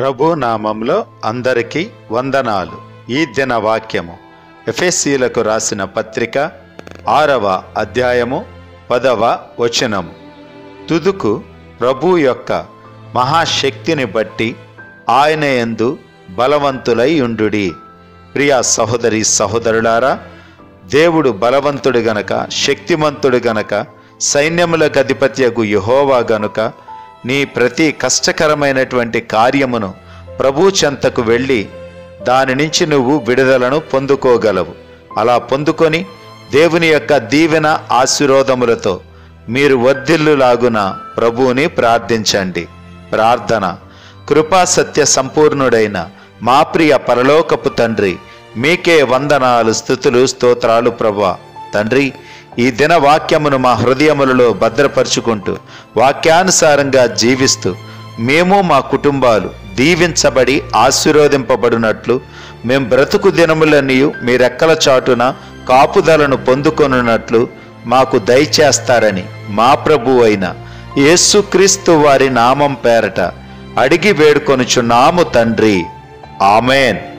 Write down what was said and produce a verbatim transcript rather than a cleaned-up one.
ప్రభు నామంలో అందరికీ వందనాలు. ఈ దిన వాక్యము ఎఫెసీయులకు రాసిన పత్రిక ఆరవ అధ్యాయము పదవ వచనము. తుదుకు ప్రభు యొక్క మహాశక్తిని బట్టి ఆయన యందు బలవంతులై ఉండుడి. ప్రియా సహోదరి సహోదరులారా, దేవుడు బలవంతుడు గనక, శక్తిమంతుడు గనక, సైన్యములకు అధిపత్యగు యెహోవా గనుక నీ ప్రతి కష్టకరమైనటువంటి కార్యమును ప్రభు చెంతకు వెళ్ళి దాని నుంచి నువ్వు విడుదలను పొందుకోగలవు. అలా పొందుకొని దేవుని యొక్క దీవెన ఆశీర్వాదములతో మీరు వర్ధిల్లులాగున ప్రభువుని ప్రార్థించండి. ప్రార్థన. కృపా సత్య సంపూర్ణుడైన మా ప్రియ పరలోకపు తండ్రి, మీకే వందనాలు, స్తుతులు, స్తోత్రాలు ప్రభువా. తండ్రి, ఈ దిన వాక్యమును మా హృదయములలో భద్రపరుచుకుంటూ వాక్యానుసారంగా జీవిస్తూ మేము మా కుటుంబాలు దీవించబడి ఆశీర్వదింపబడినట్లు మేము బ్రతుకు దినములన్నీ మీ రెక్కల చాటున కాపుదలను పొందుకొనున్నట్లు మాకు దయచేస్తారని మా ప్రభు అయిన యేసుక్రీస్తు వారి నామం పేరట అడిగి వేడుకొనుచున్నాము తండ్రి. ఆమెన్.